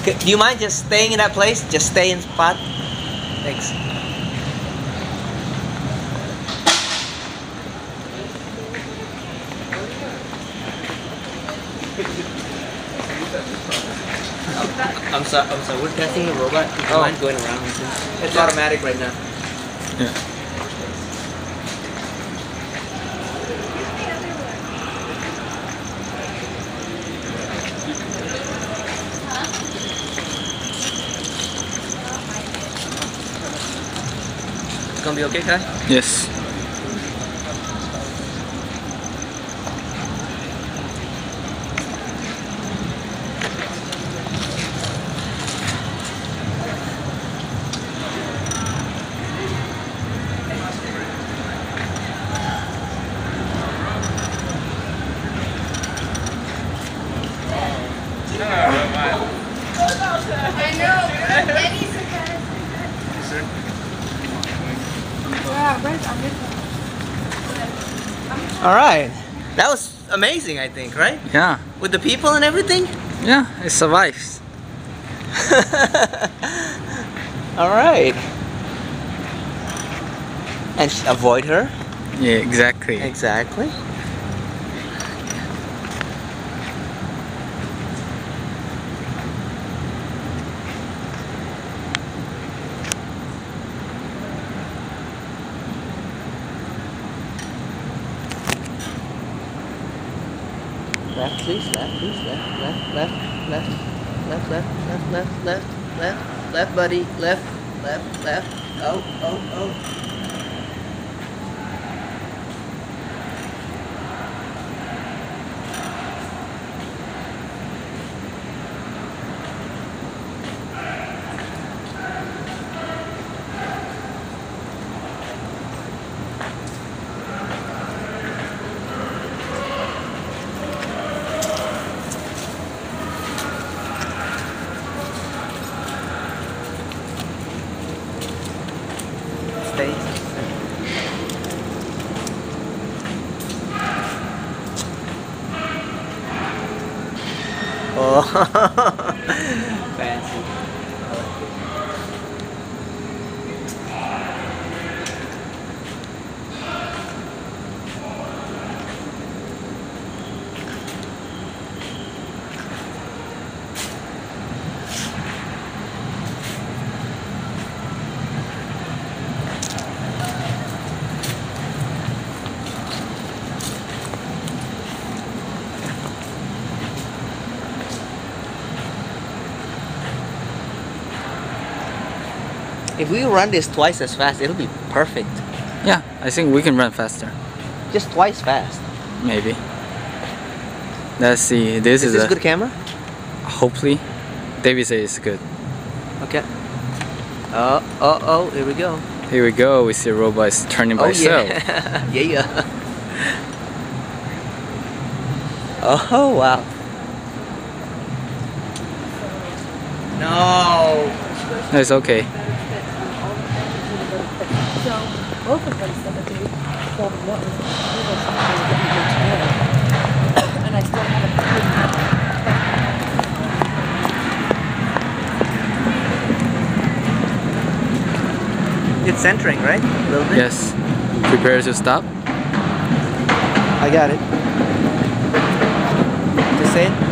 Do you mind just staying in that place? Just stay in spot. Thanks. I'm sorry. We're testing the robot. Do you mind going around? It's automatic right now. Yeah. It's gonna be okay, Kai? Yes. I know. Eddie's All right. That was amazing, I think, right? Yeah. With the people and everything? Yeah, it survives. All right. And avoid her? Yeah, exactly. Exactly. Left, please. Left, please. Left, buddy. Left. Oh. Stay. Oh, fancy. If we run this twice as fast, it'll be perfect. Yeah, I think we can run faster. Just twice fast. Maybe. Let's see. This Is is this a good camera? hopefully. David says it's good. Okay. Oh, here we go. Here we go. We see a robot is turning by itself. Yeah. Yeah. Oh wow. No. No, it's okay. So both of them said that they told what was and I still haven't It's centering, right? A little bit. Yes. Prepare to stop. I got it. Just say it.